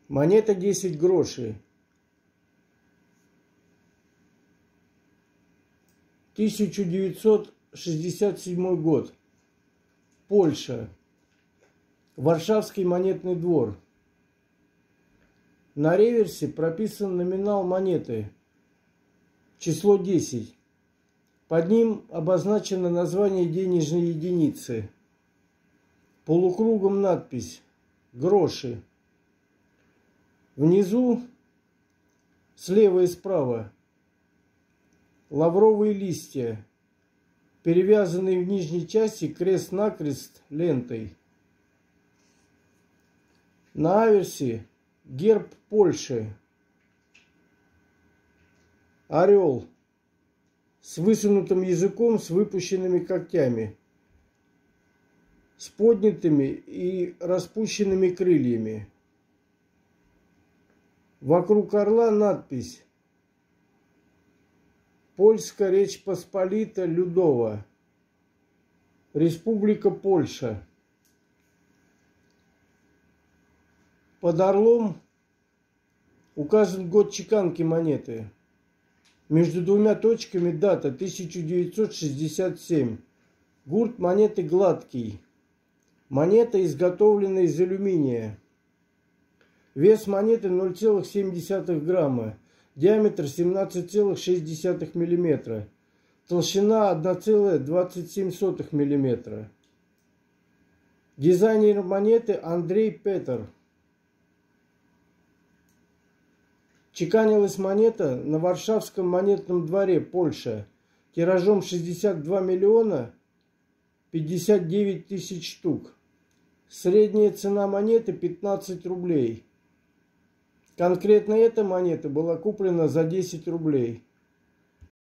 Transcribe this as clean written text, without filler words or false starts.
Монета 10 грошей. 1967 год. Польша. Варшавский монетный двор. На реверсе прописан номинал монеты. Число 10. Под ним обозначено название денежной единицы. Полукругом надпись «Гроши». Внизу, слева и справа, лавровые листья, перевязанные в нижней части крест-накрест лентой. На аверсе герб Польши. Орел с высунутым языком, с выпущенными когтями, с поднятыми и распущенными крыльями. Вокруг орла надпись «Польская Речь Посполита Людова. Республика Польша». Под орлом указан год чеканки монеты. Между двумя точками дата 1967. Гурт монеты гладкий. Монета изготовлена из алюминия. Вес монеты 0,7 грамма. Диаметр 17,6 мм. Толщина 1,27 мм. Дизайнер монеты Андрей Петер. Чеканилась монета на Варшавском монетном дворе, Польша, тиражом 62 миллиона 59 тысяч штук. Средняя цена монеты 15 рублей. Конкретно эта монета была куплена за 10 рублей.